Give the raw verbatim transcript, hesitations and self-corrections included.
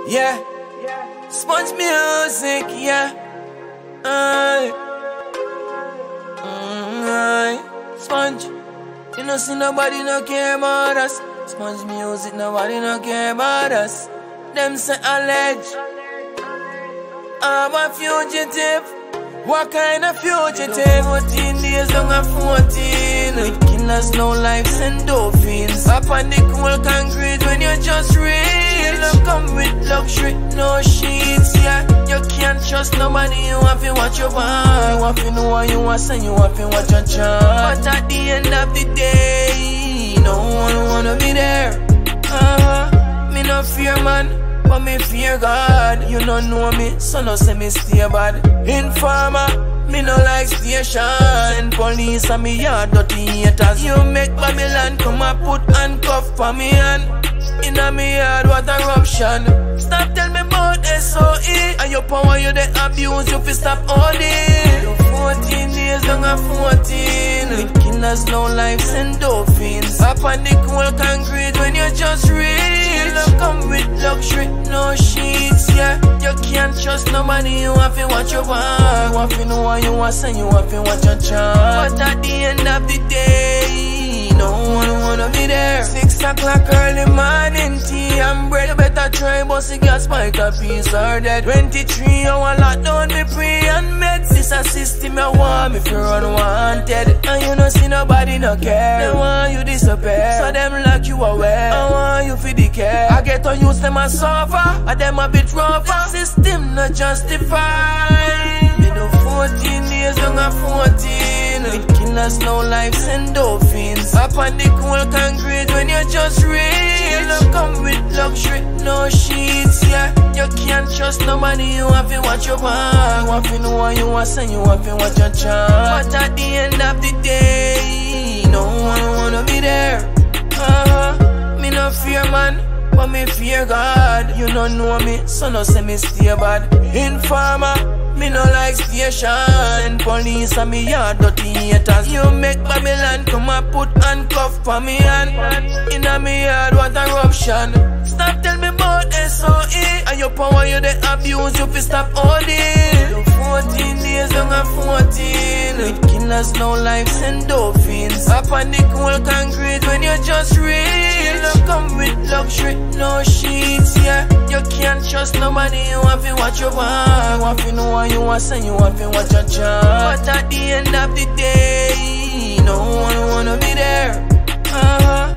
Yeah, Sponge music, yeah. Aye. Mm, aye. Sponge, you know see nobody no care about us. Sponge music, nobody no care about us. Them say allege I'm a fugitive. What kind of fugitive? fourteen days long and fourteen with killers, no lives and dolphins. Up on the cool concrete when you just reach. Love come with luxury, no sheets, yeah. You can't trust nobody, you have to watch your back. You have to know what you want and you have to watch your chance. But at the end of the day, no one wanna be there. Uh-huh. Me no fear man, but me fear God. You don't know me, so no say me stay bad. Informer, me no like station. Send police and me yard dirty haters. You make Babylon come and put handcuff for me and inna me yard, what a eruption. Stop tell me about S O E and your power you dey abuse, you fi stop all this. You fourteen days long and fourteen with killers, no lives and dolphins. Up on the cool concrete when you just reach. Love come with luxury, no sheets, yeah. You can't trust nobody, you have to watch your back. You have to know what you want and you have to watch your chance. But at the end of the day, no one wanna be there. Six o'clock early morning, tea and bread. You better try bust the gas, spike a piece or dead. Twenty-three hour lockdown, me pre and meds. This a system I want me for unwanted. And you no see nobody no care. They want you disappear, so them lock you away. I want you for the care. I get to use them as suffer, and them a bit rougher. System not justify. Me do fourteen days long and fourteen with killers, no lives and dolphins. Up on the cool concrete when you just reach. Love come with luxury, no sheets, yeah. You can't trust nobody, you have to watch your back. You have to know what you want and you have to watch your chance. But at the end of the day, no one wanna be there. Uh-huh. Me no fear man, but me fear God. You don't know me, so no say me stay bad. Informer, me no like station. Send police and me yard dirty haters. You make Babylon come and put handcuff for me and inna me yard, what a eruption. Stop tell me about S O E and your power you dey abuse, you fi stop all this. You fourteen days long and fourteen with killers, no lives and dolphins. Up on the cool concrete when you just reach. Love come with luxury, no sheets, yeah. You can't trust nobody, you have to watch your back. You have to know what you want and you have to watch your chance. But at the end of the day, no one wanna be there. Uh-huh.